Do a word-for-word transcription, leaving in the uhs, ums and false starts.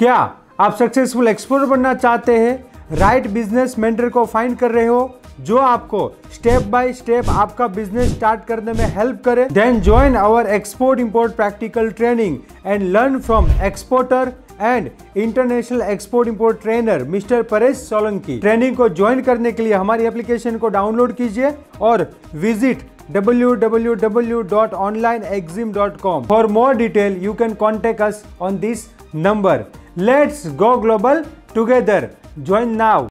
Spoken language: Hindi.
क्या आप सक्सेसफुल एक्सपोर्टर बनना चाहते हैं? राइट बिजनेस मेंटर को फाइंड कर रहे हो जो आपको स्टेप बाय स्टेप आपका बिजनेस स्टार्ट करने में हेल्प करे? Then join our export import practical training and learn from exporter and international export import trainer mister Paresh Solanki. Training को ज्वाइन करने के लिए हमारी एप्लीकेशन को डाउनलोड कीजिए और visit w w w dot online exim dot com. For more detail, you can contact us on this number. Let's go global together. Join now.